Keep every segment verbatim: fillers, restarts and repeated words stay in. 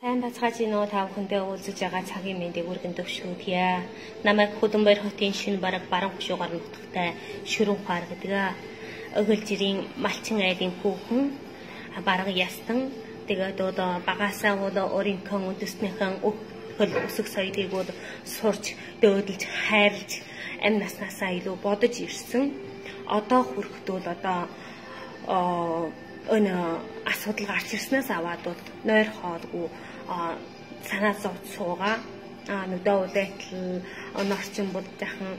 Сайн бацгааж нөө тав хүндээ уулзаж байгаа цагийн мэндийг үргэн төвшгүүдье. Намайг Хөдөнбаяр хотын шинэ бараг баран хушуугаар нутагтай Шүрэн Ухаар гэдэг өгөл жирийн малчин айлын хүүхэн бараг ястан тэгээд одоо багасаа бол өөрийнхөө үндэснийхэн хөл өсөх соёлыг бол сурч дөөдөлж хайрлж амь наснаасаа илүү бодож ирсэн. Одоо хүрэхдүүл одоо өн асуудал гарч ирснээс аваад бол нойр хоолгүй санаа зовж суугаа нүдэ улайтал онорчин бол жахан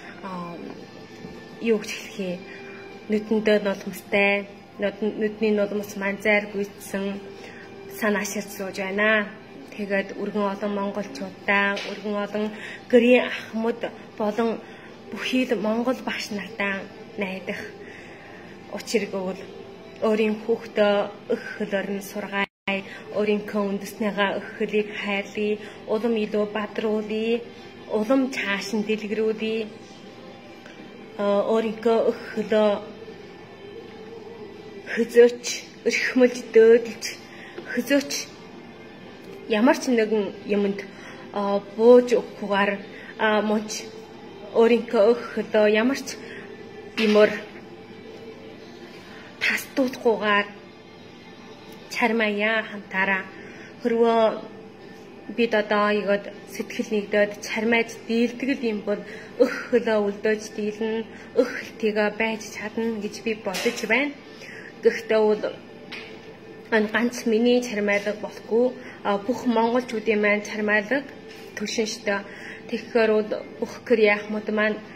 юу гэж хэлхий нүдэндээ нулимстай нүдний нулимс манзайр гүйцсэн санаа ширцлууж байна. Тэгээд өргөн олон монголчуудаа өргөн олон гэрийн ахмад болон бүхий л монгол багш нартаа найдах учрыг бол өөрийн хүүхдээ өх хөлөөр нь сургай, өөрийнхөө үндэснийгаа өх хөлийг хайрлая, улам илүү бадруулъя, улам цааш нь дэлгэрүүлъя, өөрийнхөө өх хөлөө хөзөөч, өрхмөлж дөөдөлж, хөзөөч ямар ч нэгэн юмд бууж өгөхгүйгээр мууч өөрийнхөө өх хөлөө ямар ч юмор тасдуулахгүйгээр чармаяа хамтаараа хөрвөө бид одоо игод сэтгэл нэгдээд чармайж дийлдэг юм бол өх хөлөө үлдээж дийлнэ, өх хөлтийгээ байж чадна гэж би бодож байна. Гэхдээ бол ганц миний чармайлаг болохгүй бүх монголчуудын маань чармайлаг төлшин штэ. Тэгэхээр бол бүх гэрийн ахмад маань